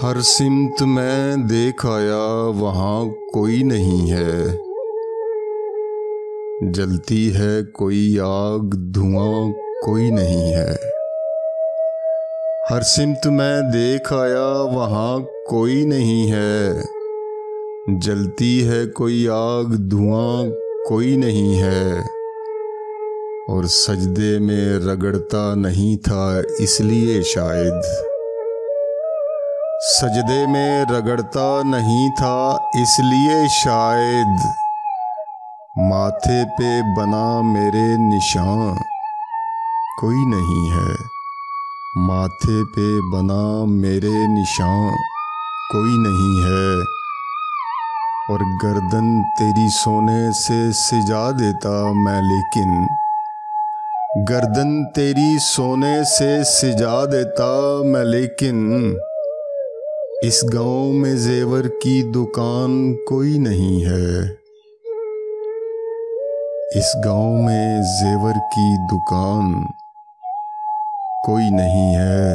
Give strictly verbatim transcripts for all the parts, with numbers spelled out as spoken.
हर सिमत में देख आया वहाँ कोई नहीं है। जलती है कोई आग, धुआं कोई नहीं है। हर सिमत में देख आया वहाँ कोई नहीं है। जलती है कोई आग, धुआं कोई नहीं है। और सजदे में रगड़ता नहीं था इसलिए शायद, सजदे में रगड़ता नहीं था इसलिए शायद, माथे पे बना मेरे निशान कोई नहीं है। माथे पे बना मेरे निशान कोई नहीं है। और गर्दन तेरी सोने से सिजा देता मैं, लेकिन गर्दन तेरी सोने से सिजा देता मैं, लेकिन इस गांव में जेवर की दुकान कोई नहीं है। इस गांव में जेवर की दुकान कोई नहीं है।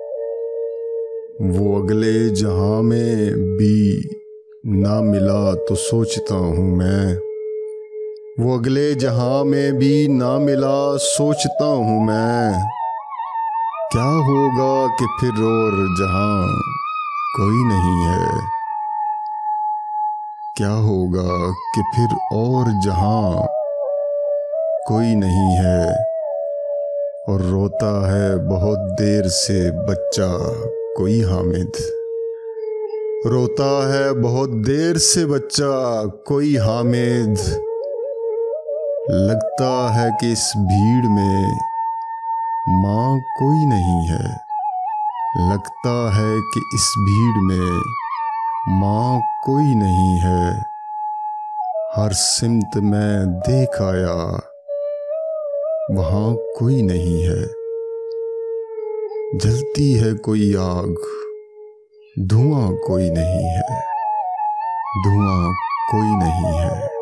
वो अगले जहां में भी ना मिला तो सोचता हूँ मैं। वो अगले जहां में भी ना मिला सोचता हूँ मैं। क्या होगा कि फिर और जहां कोई नहीं है। क्या होगा कि फिर और जहां कोई नहीं है। और रोता है बहुत देर से बच्चा कोई हामिद। रोता है बहुत देर से बच्चा कोई हामिद। लगता है कि इस भीड़ में माँ कोई नहीं है। लगता है कि इस भीड़ में माँ कोई नहीं है। हर सिमत में देख आया वहाँ कोई नहीं है। जलती है कोई आग, धुआं कोई नहीं है। धुआं कोई नहीं है।